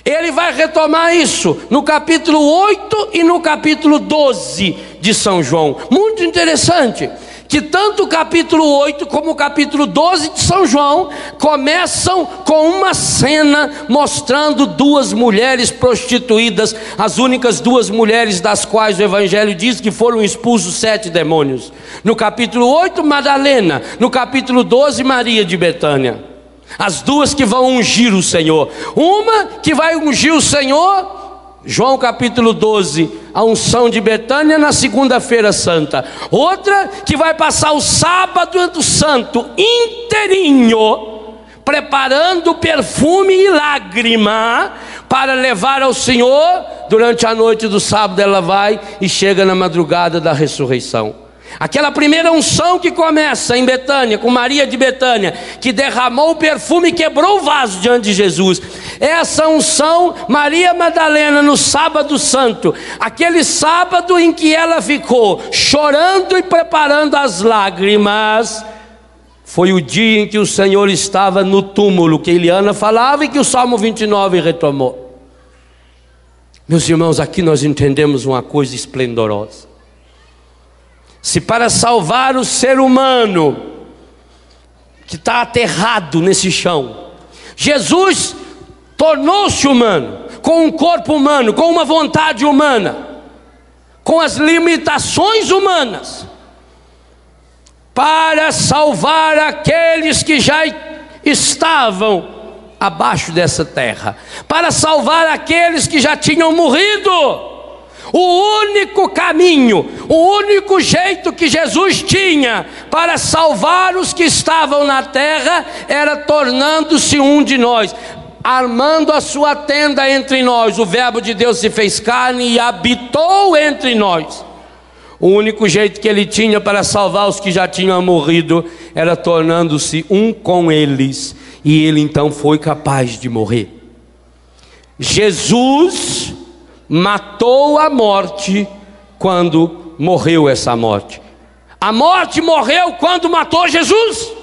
Ele vai retomar isso no capítulo 8 e no capítulo 12 de São João. Muito interessante que tanto o capítulo 8 como o capítulo 12 de São João começam com uma cena mostrando duas mulheres prostituídas, as únicas duas mulheres das quais o Evangelho diz que foram expulsos 7 demônios. No capítulo 8, Madalena. No capítulo 12, Maria de Betânia. As duas que vão ungir o Senhor. Uma que vai ungir o Senhor, João capítulo 12, a unção de Betânia na segunda-feira santa. Outra que vai passar o sábado santo inteirinho preparando perfume e lágrima para levar ao Senhor. Durante a noite do sábado ela vai e chega na madrugada da ressurreição. Aquela primeira unção que começa em Betânia, com Maria de Betânia, que derramou o perfume e quebrou o vaso diante de Jesus. Essa unção, Maria Madalena, no sábado santo, aquele sábado em que ela ficou chorando e preparando as lágrimas, foi o dia em que o Senhor estava no túmulo, que Eliana falava e que o Salmo 29 retomou. Meus irmãos, aqui nós entendemos uma coisa esplendorosa. Se para salvar o ser humano que está aterrado nesse chão, Jesus tornou-se humano, com um corpo humano, com uma vontade humana, com as limitações humanas, para salvar aqueles que já estavam abaixo dessa terra, para salvar aqueles que já tinham morrido. O único caminho, o único jeito que Jesus tinha para salvar os que estavam na terra era tornando-se um de nós, armando a sua tenda entre nós. O Verbo de Deus se fez carne e habitou entre nós. O único jeito que ele tinha para salvar os que já tinham morrido era tornando-se um com eles, e ele então foi capaz de morrer. Jesus matou a morte quando morreu essa morte. A morte morreu quando matou Jesus.